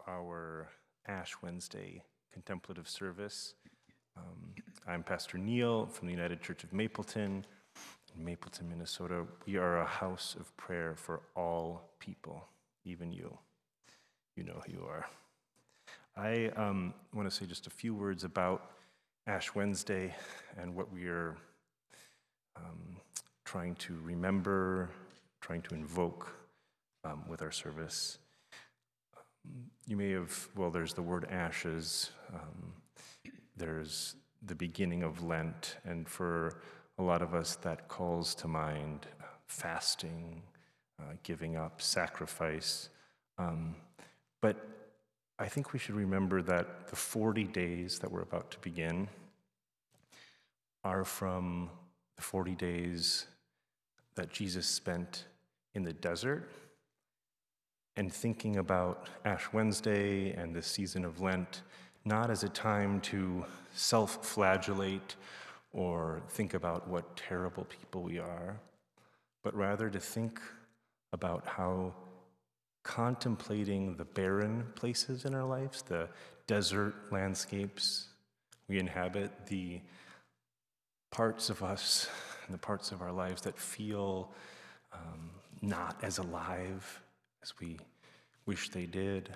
our Ash Wednesday contemplative service. I'm Pastor Neil from the United Church of Mapleton. In Mapleton, Minnesota, we are a house of prayer for all people, even you. You know who you are. I want to say just a few words about Ash Wednesday and what we are trying to remember, trying to invoke with our service. You may have, well, there's the word ashes, there's the beginning of Lent, and for a lot of us that calls to mind fasting, giving up, sacrifice. But I think we should remember that the 40 days that we're about to begin are from the 40 days that Jesus spent in the desert. And thinking about Ash Wednesday and the season of Lent, not as a time to self-flagellate or think about what terrible people we are, but rather to think about how contemplating the barren places in our lives, the desert landscapes we inhabit, the parts of us and the parts of our lives that feel not as alive as we wish they did.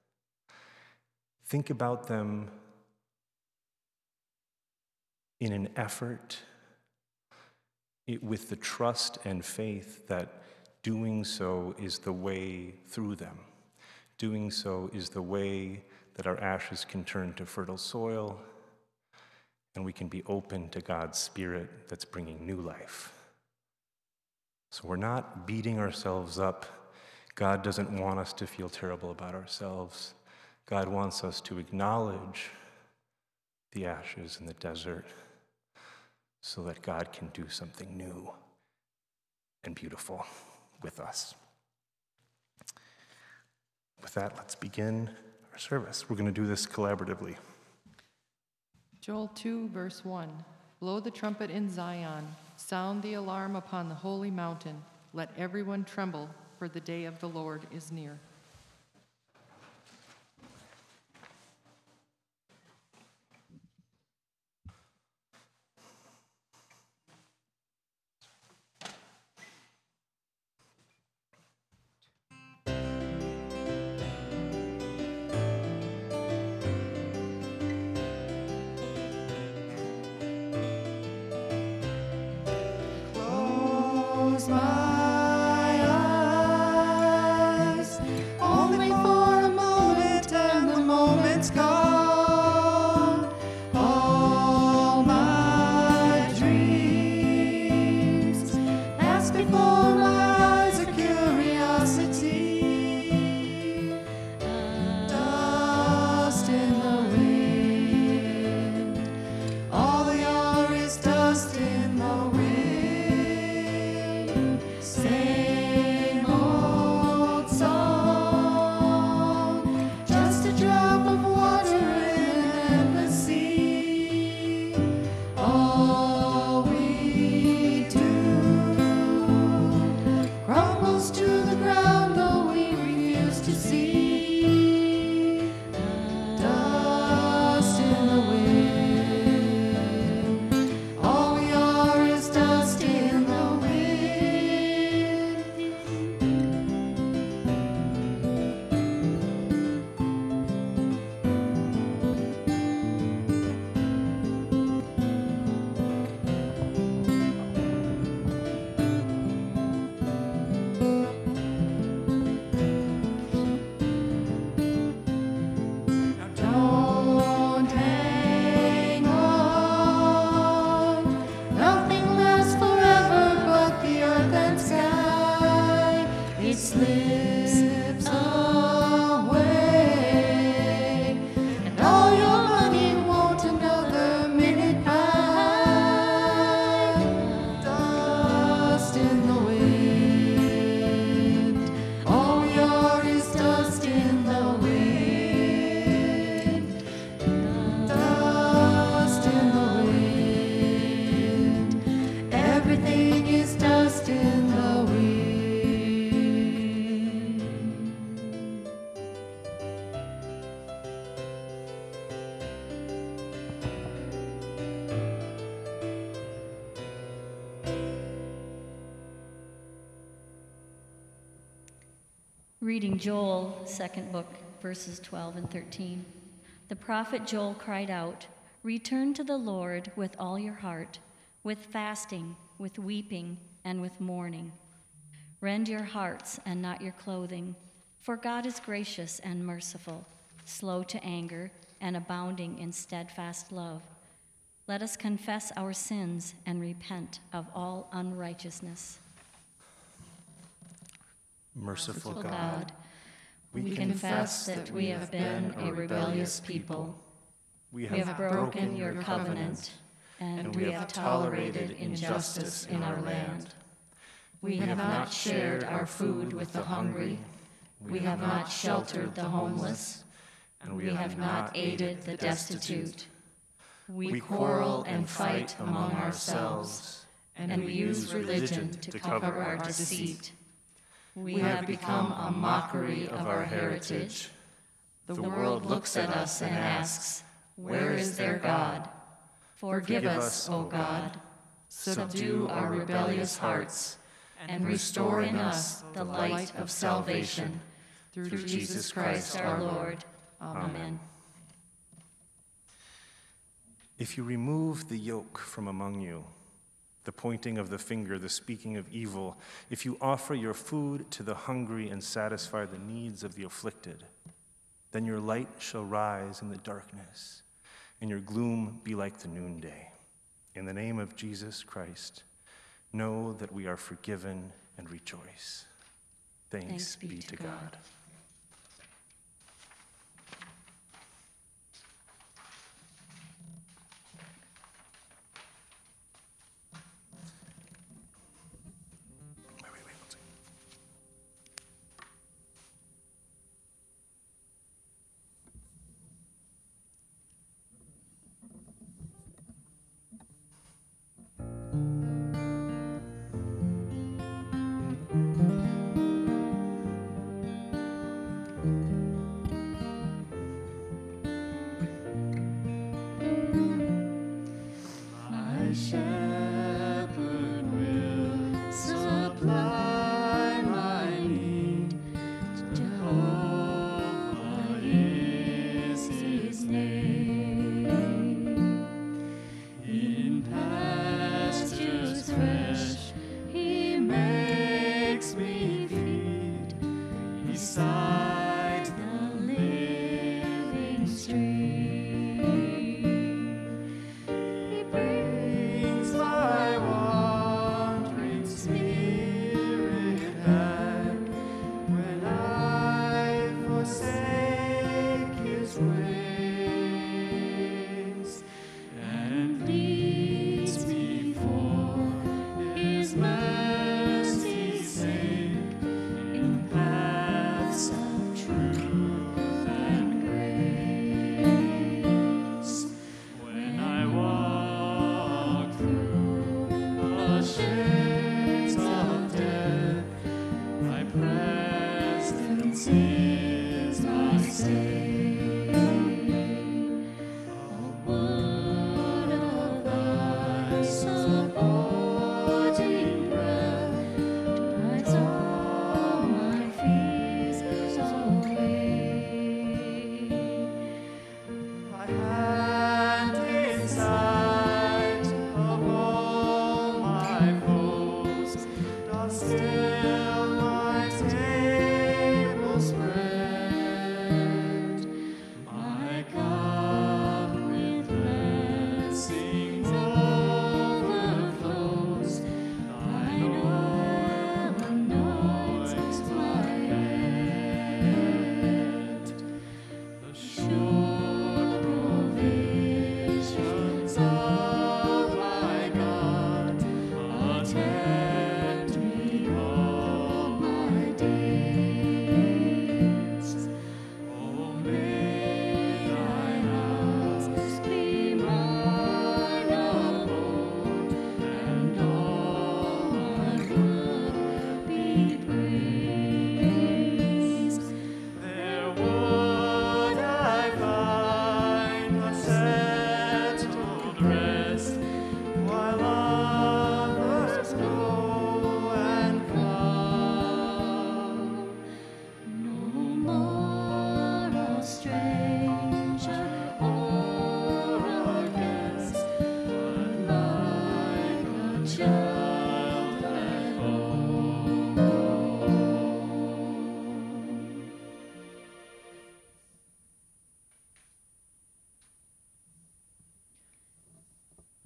Think about them in an effort with the trust and faith that doing so is the way through them. Doing so is the way that our ashes can turn to fertile soil and we can be open to God's Spirit that's bringing new life. So we're not beating ourselves up. God doesn't want us to feel terrible about ourselves. God wants us to acknowledge the ashes in the desert so that God can do something new and beautiful with us. With that, let's begin our service. We're going to do this collaboratively. Joel 2, verse 1. Blow the trumpet in Zion. Sound the alarm upon the holy mountain. Let everyone tremble, for the day of the Lord is near. Close my eyes Reading Joel, second book, verses 12 and 13. The prophet Joel cried out, "Return to the Lord with all your heart, with fasting, with weeping, and with mourning. Rend your hearts and not your clothing, for God is gracious and merciful, slow to anger, and abounding in steadfast love. Let us confess our sins and repent of all unrighteousness." Merciful God, God, we confess that we have been a rebellious people. we We have broken your covenant, and we have tolerated injustice in our land. We have not shared our food with the hungry. We have not sheltered the homeless, and we have not aided the destitute. We quarrel and fight among ourselves, and we use religion to cover our deceit. We have become a mockery of our heritage. The world looks at us and asks, "Where is their God?" Forgive us, O God. Subdue our rebellious hearts, and restore in us the light of salvation. Through Jesus Christ our Lord. Amen. If you remove the yoke from among you, the pointing of the finger, the speaking of evil, if you offer your food to the hungry and satisfy the needs of the afflicted, then your light shall rise in the darkness, and your gloom be like the noonday. In the name of Jesus Christ, know that we are forgiven and rejoice. Thanks be to God.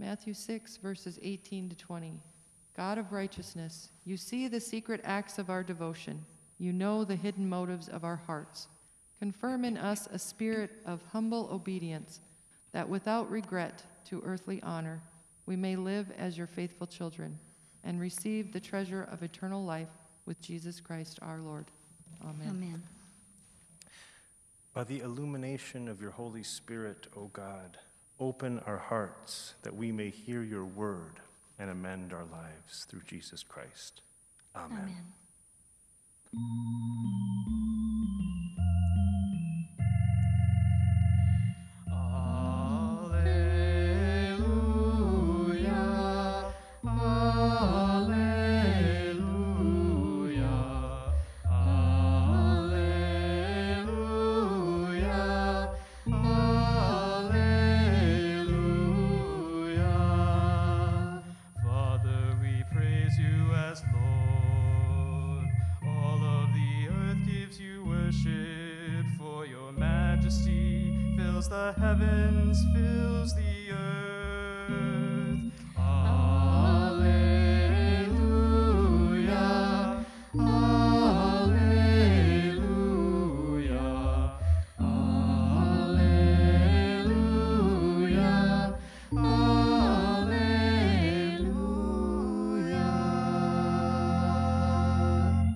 Matthew 6, verses 18 to 20. God of righteousness, you see the secret acts of our devotion. You know the hidden motives of our hearts. Confirm in us a spirit of humble obedience, that without regret to earthly honor, we may live as your faithful children and receive the treasure of eternal life with Jesus Christ our Lord. Amen. Amen. By the illumination of your Holy Spirit, O God, open our hearts that we may hear your word and amend our lives through Jesus Christ. Amen. Amen. Alleluia, alleluia, alleluia, alleluia. Father, we praise you as Lord. All of the earth gives you worship, for your majesty fills the heavens, fills the earth. Alleluia, alleluia, alleluia, alleluia.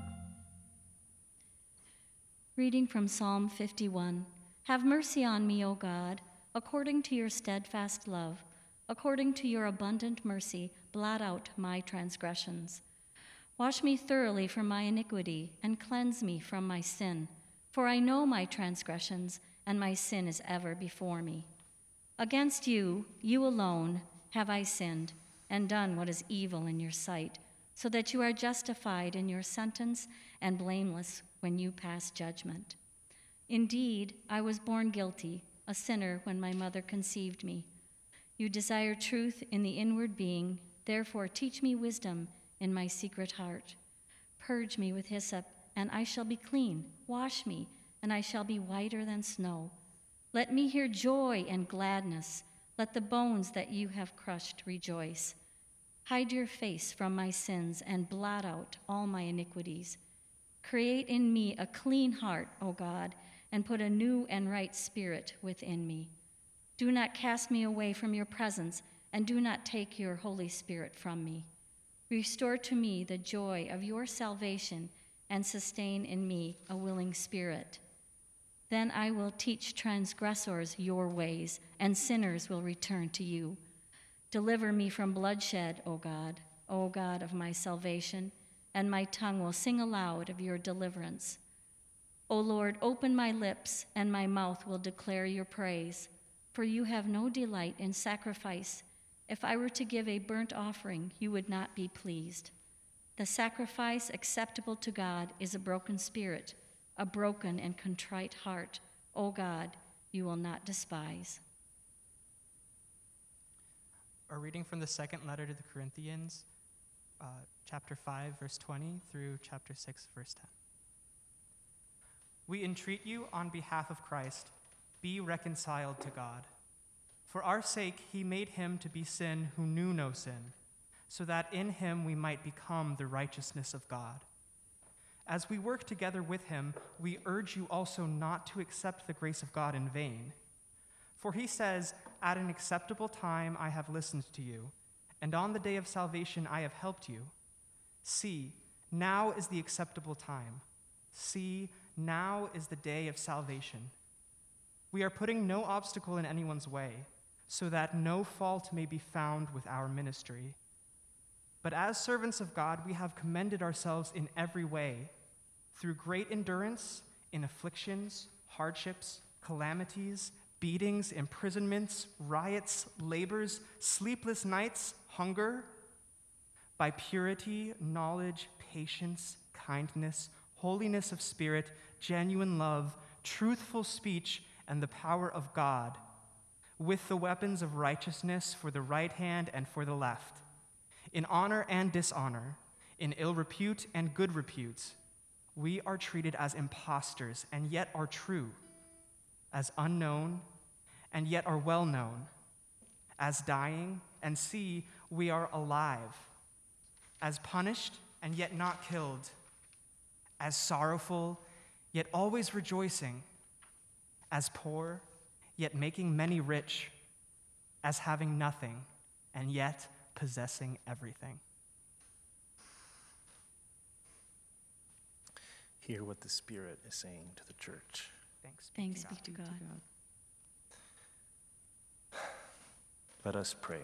Reading from Psalm 51. Have mercy on me, O God, according to your steadfast love. According to your abundant mercy, blot out my transgressions. Wash me thoroughly from my iniquity and cleanse me from my sin. For I know my transgressions, and my sin is ever before me. Against you, you alone, have I sinned and done what is evil in your sight, so that you are justified in your sentence and blameless when you pass judgment. Indeed, I was born guilty, a sinner when my mother conceived me. You desire truth in the inward being, therefore teach me wisdom in my secret heart. Purge me with hyssop, and I shall be clean. Wash me, and I shall be whiter than snow. Let me hear joy and gladness. Let the bones that you have crushed rejoice. Hide your face from my sins and blot out all my iniquities. Create in me a clean heart, O God, and put a new and right spirit within me. Do not cast me away from your presence, and do not take your Holy Spirit from me. Restore to me the joy of your salvation, and sustain in me a willing spirit. Then I will teach transgressors your ways, and sinners will return to you. Deliver me from bloodshed, O God of my salvation, and my tongue will sing aloud of your deliverance. O Lord, open my lips, and my mouth will declare your praise. For you have no delight in sacrifice. If I were to give a burnt offering, you would not be pleased. The sacrifice acceptable to God is a broken spirit, a broken and contrite heart. O God, you will not despise. A reading from the second letter to the Corinthians, chapter 5, verse 20 through chapter 6, verse 10. We entreat you on behalf of Christ, be reconciled to God. For our sake he made him to be sin who knew no sin, so that in him we might become the righteousness of God. As we work together with him, we urge you also not to accept the grace of God in vain. For he says, at an acceptable time I have listened to you, and on the day of salvation I have helped you. See, now is the acceptable time. See, now is the day of salvation. We are putting no obstacle in anyone's way, so that no fault may be found with our ministry. But as servants of God, we have commended ourselves in every way, through great endurance, in afflictions, hardships, calamities, beatings, imprisonments, riots, labors, sleepless nights, hunger, by purity, knowledge, patience, kindness, holiness of spirit, genuine love, truthful speech, and the power of God, with the weapons of righteousness for the right hand and for the left, in honor and dishonor, in ill repute and good repute. We are treated as impostors and yet are true, as unknown and yet are well known, as dying and see we are alive, as punished and yet not killed, as sorrowful yet always rejoicing, as poor yet making many rich, as having nothing and yet possessing everything. Hear what the Spirit is saying to the church. Thanks be to God. Let us pray.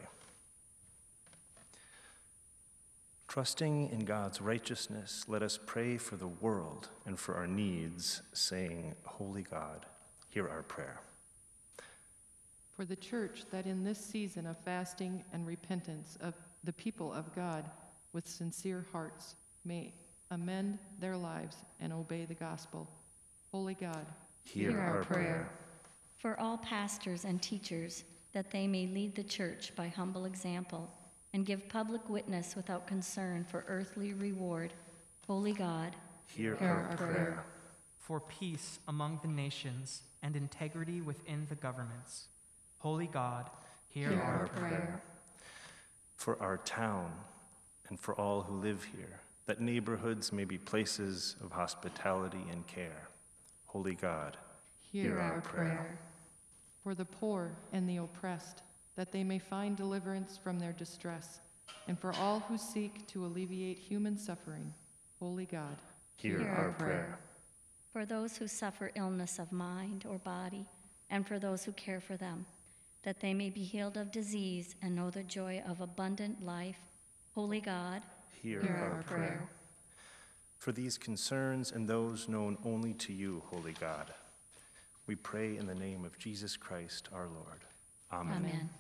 Trusting in God's righteousness, let us pray for the world and for our needs, saying, Holy God, hear our prayer. For the church, that in this season of fasting and repentance of the people of God with sincere hearts may amend their lives and obey the gospel. Holy God, hear our prayer. For all pastors and teachers, that they may lead the church by humble example and give public witness without concern for earthly reward. Holy God, hear our prayer. For peace among the nations and integrity within the governments. Holy God, hear our prayer. For our town and for all who live here, that neighborhoods may be places of hospitality and care. Holy God, hear our prayer. For the poor and the oppressed, that they may find deliverance from their distress, and for all who seek to alleviate human suffering. Holy God, hear our prayer. For those who suffer illness of mind or body, and for those who care for them, that they may be healed of disease and know the joy of abundant life. Holy God, hear our prayer. For these concerns and those known only to you, Holy God, we pray in the name of Jesus Christ, our Lord. Amen. Amen.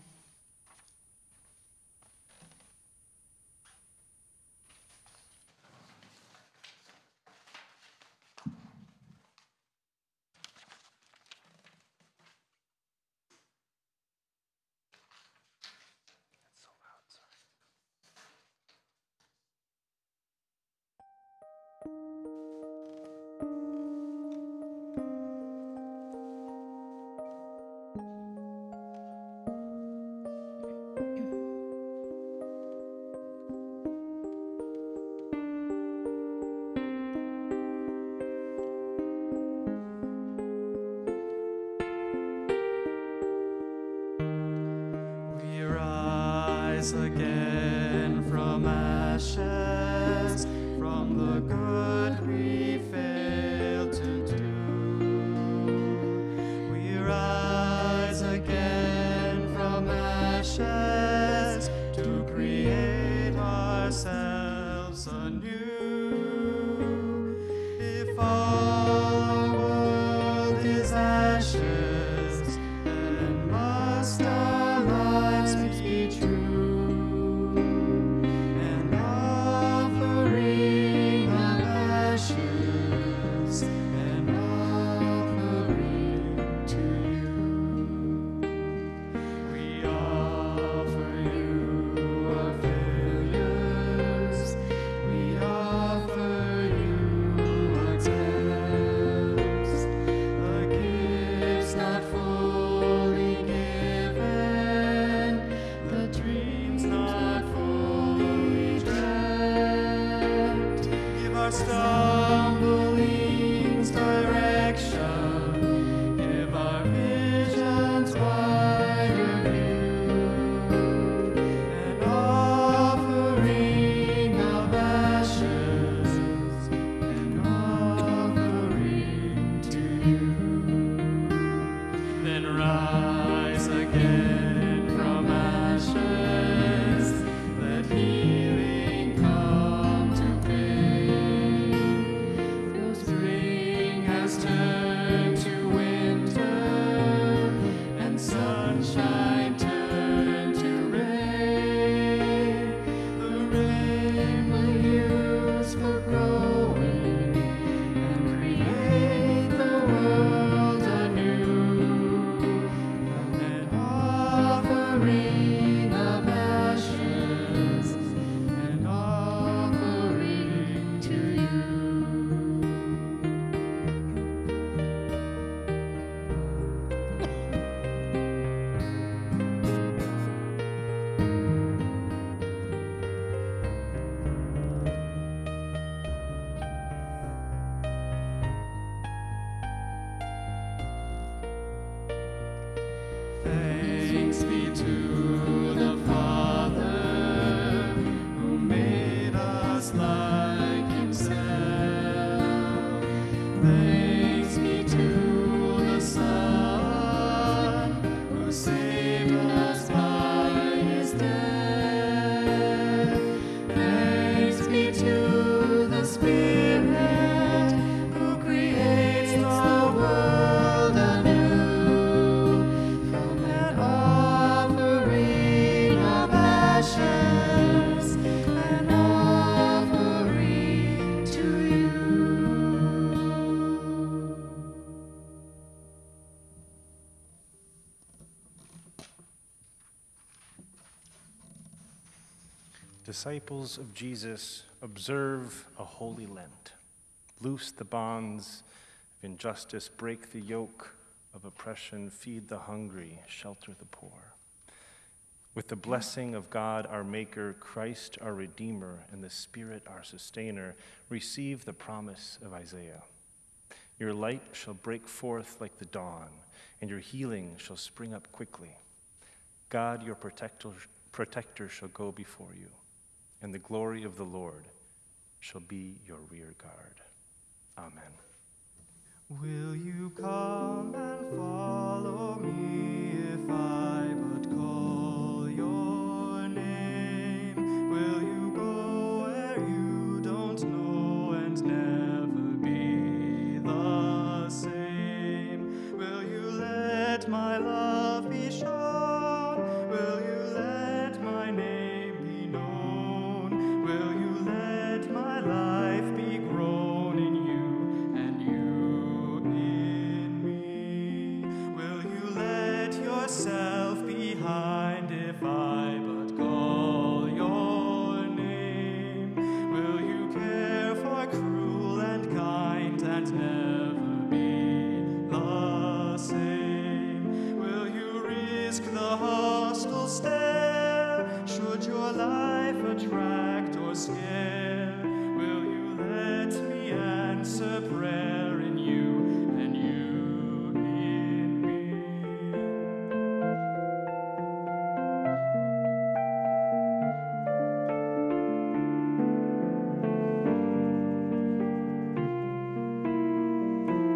We rise again from ashes, from the good we failed to do. We rise again from ashes to create ourselves anew. If all our world is ashes, then must our lives be true. An offering of ashes, an offering to you. We offer you our failures. We offer you our attempts, the gifts not fully given, the dreams not fully dreamt. Give our stumblings direction, give our visions wider view. An offering of ashes, an offering to you. Then rise again from ashes, let healing come to pain. Though spring has turned to winter, and sunshine turned to rain, the rain will use for growing and create the world anew. An offering of Thanks be to the Father who made us like himself. Thanks be to the Son who saved us by his death. Thanks be to the Spirit who creates the world anew from an offering of ashes, an offering to you. Disciples of Jesus, observe a holy Lent. Loose the bonds of injustice, break the yoke of oppression, feed the hungry, shelter the poor. With the blessing of God, our Maker, Christ, our Redeemer, and the Spirit, our Sustainer, receive the promise of Isaiah. Your light shall break forth like the dawn, and your healing shall spring up quickly. God, your protector shall go before you, and the glory of the Lord shall be your rear guard. Amen. Will you come and follow me if I but call your name? Will you go where you don't know and never be the same? Will you let my love be shown? Will you let my name be known? Will you let my life be grown in you and you in me? Will you let yourself behind if I but call your name? Will you care for cruel and kind and never be the same? Will you risk the hostile stare should your life attract or scare? Will you let me answer prayer in you and you in me?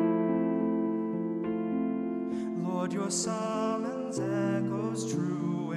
Lord, your summons echoes true